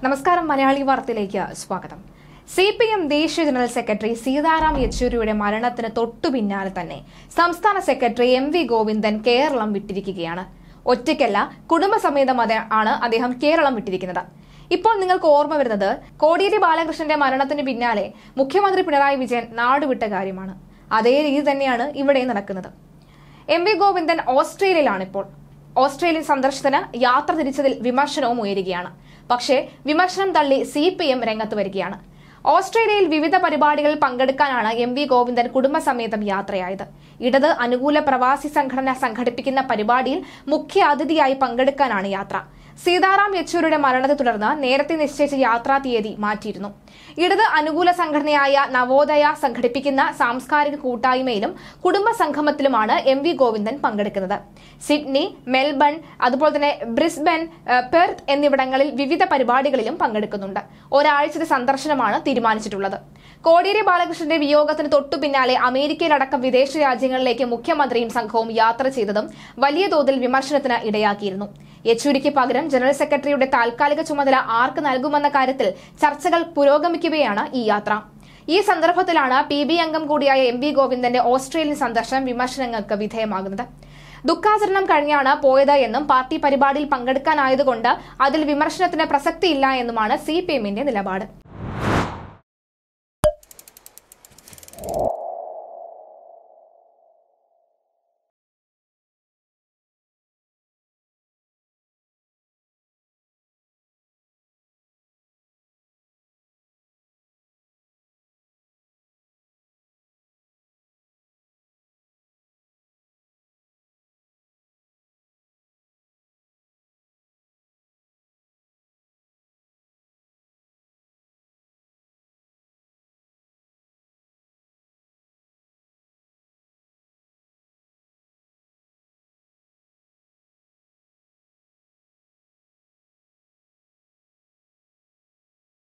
നമസ്കാരം. മലയാളി വാർത്തയിലേക്ക് സ്വാഗതം. CPM ദേശീയ ജനറൽ സെക്രട്ടറി സീതാറാം യെച്ചൂരിയുടെ മരണത്തിന് തൊട്ടു പിന്നാലെ തന്നെ സംസ്ഥാന സെക്രട്ടറി MV ഗോവിന്ദൻ കേരളം വിട്ടിരിക്കുകയാണ്. ഒറ്റയ്ക്കല്ല, കുടുംബസമേതം ആണ് അദ്ദേഹം കേരളം വിട്ടിരിക്കുന്നത്. ഇപ്പോൾ നിങ്ങൾക്ക് ഓർമ്മ വരുന്നത് കോടിയേരി ബാലകൃഷ്ണന്റെ മരണത്തിന് പിന്നാലെ മുഖ്യമന്ത്രി പിണറായി വിജയൻ നാടുവിട്ട കാര്യമാണ്. അതേ രീതി തന്നെയാണ് ഇവിടെ നടക്കുന്നത്. MV ഗോവിന്ദൻ ഓസ്ട്രേലിയയിലാണിപ്പോൾ. ഓസ്ട്രേലിയൻ സന്ദർശനത്തിന് യാത്ര തിരിച്ചതിൽ വിമർശനവും ഉയരുകയാണ്. പക്ഷേ വിമർശനം തള്ളി CPM രംഗത്ത് വരികയാണ്. ഓസ്ട്രേലിയയിൽ വിവിധ പരിപാടികളിൽ പങ്കെടുക്കാനാണ് MV ഗോവിന്ദൻ കുടുംബസമേതം യാത്രയായത്. ഇടത് അനുകൂല പ്രവാസി സംഘടന സംഘടിപ്പിക്കുന്ന പരിപാടിയിൽ മുഖ്യ അതിഥിയായി പങ്കെടുക്കാനാണ് യാത്ര. സീതാറാം യെച്ചൂരിയുടെ മരണത്തെ തുടർന്ന് നേരത്തെ നിശ്ചയിച്ച യാത്രാ തീയതി മാറ്റിയിരുന്നു. ഇടത് അനുകൂല സംഘടനയായ നവോദയ സംഘടിപ്പിക്കുന്ന സാംസ്കാരിക കൂട്ടായ്മയിലും കുടുംബ സംഗമത്തിലുമാണ് MV ഗോവിന്ദൻ പങ്കെടുക്കുന്നത്. സിഡ്നി, മെൽബൺ, അതുപോലെ തന്നെ ബ്രിസ്ബൻ, പെർത്ത് എന്നിവിടങ്ങളിൽ വിവിധ പരിപാടികളിലും പങ്കെടുക്കുന്നുണ്ട്. ഒരാഴ്ചത്തെ സന്ദർശനമാണ് തീരുമാനിച്ചിട്ടുള്ളത്. കോടിയേരി ബാലകൃഷ്ണന്റെ വിയോഗത്തിന് തൊട്ടു പിന്നാലെ അമേരിക്കയിലടക്കം വിദേശ രാജ്യങ്ങളിലേക്ക് മുഖ്യമന്ത്രിയും സംഘവും യാത്ര ചെയ്തതും വലിയ തോതിൽ വിമർശനത്തിന് ഇടയാക്കിയിരുന്നു. യെച്ചൂരിക്ക് പകരം ജനറൽ സെക്രട്ടറിയുടെ താൽക്കാലിക ചുമതല ആർക്ക് നൽകുമെന്ന കാര്യത്തിൽ ചർച്ചകൾ പുരോഗമിക്കുകയാണ് ഈ യാത്ര. ഈ സന്ദർഭത്തിലാണ് PB അംഗം കൂടിയായ MV ഗോവിന്ദന്റെ ഓസ്ട്രേലിയൻ സന്ദർശനം വിമർശനങ്ങൾക്ക് വിധേയമാകുന്നത്. ദുഃഖാചരണം കഴിഞ്ഞാണ് പോയത് എന്നും പാർട്ടി പരിപാടിയിൽ പങ്കെടുക്കാനായതുകൊണ്ട് അതിൽ വിമർശനത്തിന് പ്രസക്തിയില്ല എന്നുമാണ് CPMന്റെ നിലപാട്.